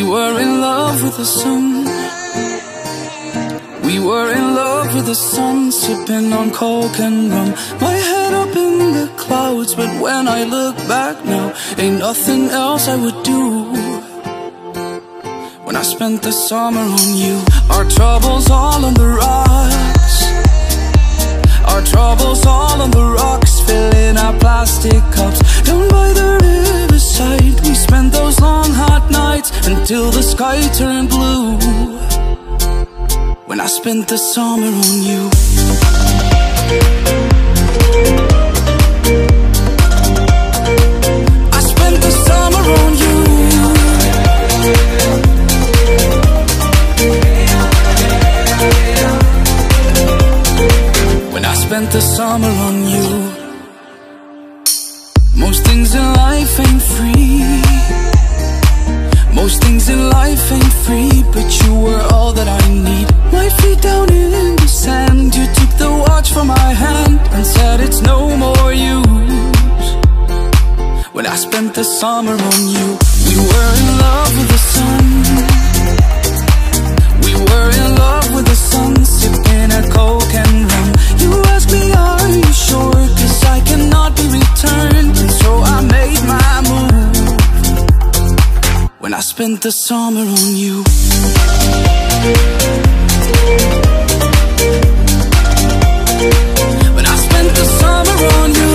were in love with the sun. We were in love with the sun, sipping on coke and rum. My head up in the clouds, but when I look back now, ain't nothing else I would do. When I spent the summer on you, our troubles all on the rocks. Our troubles all on the rocks, filling our plastic cups. Down by the riverside, we spent those long hot nights until the sky turned blue. When I spent the summer on you. I spent the summer on you. When I spent the summer on you. Most things in life ain't free. Most things in life ain't free, but you were all that I need. My feet down in the sand, you took the watch from my hand and said it's no more use. When I spent the summer on you, we were in love with the sun. We were in love with the sun, sipping a coke and rum. You asked me, are you sure? 'Cause I cannot be returned, and so I made my move. When I spent the summer on you. When I spent the summer on you.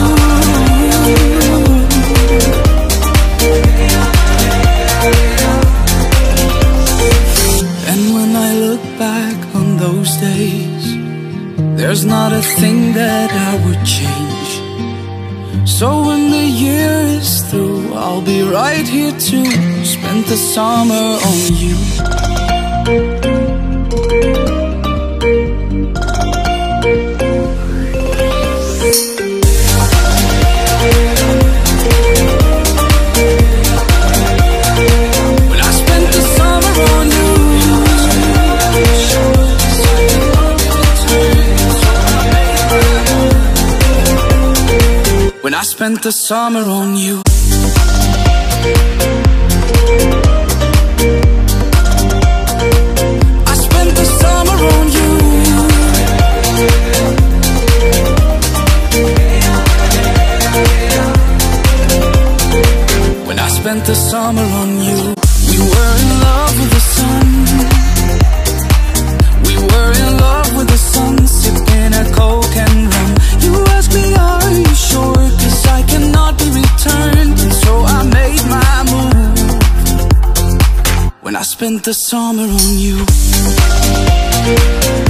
And when I look back on those days, there's not a thing that I would change. So when the year is through, I'll be right here to spend the summer on you. When I spent the summer on you. When I spent the summer on you. I spent the summer on you. When I spent the summer on you. We were in love with the sun. We were in love with the sun, sipping a coke and rum. You asked me, are you sure? 'Cause I cannot be returned, and so I made my move. When I spent the summer on you.